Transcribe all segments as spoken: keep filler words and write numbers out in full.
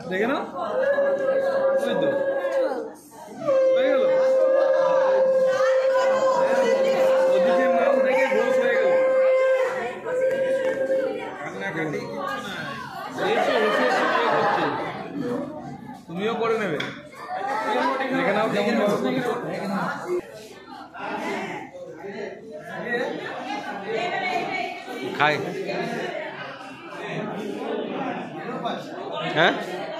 দেখে নাও ওই তো হয়ে গেল ওদিকে নাম দেখে ঘোষ হয়ে গেল কান্নাকাটি কিছু না এসে এসে করছে তুমিও করে নেবে দেখে নাও কেমন দেখে নাও খাই হ্যাঁ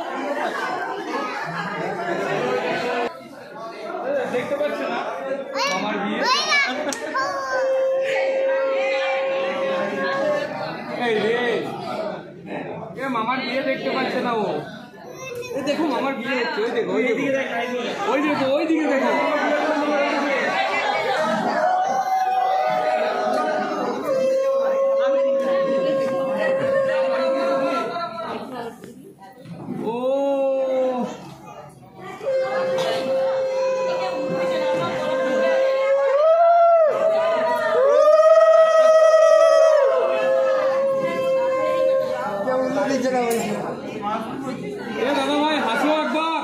দেখতে পাচ্ছ না আমার বিয়ে এই রে এ মামার বিয়ে দেখতে পাচ্ছে না ও এই দেখো মামার বিয়ে হচ্ছে ওই দেখো ওই দিকে ওই দেখো ওই দিকে দেখো দাদা ভাই হাসো একবার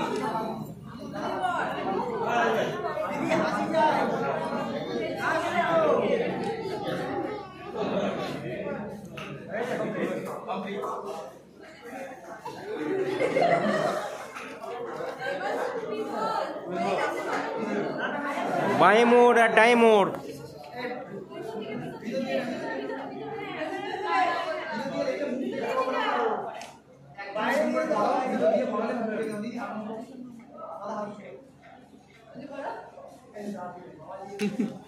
बाएं मोड़ या दाएं मोड़ Thank you.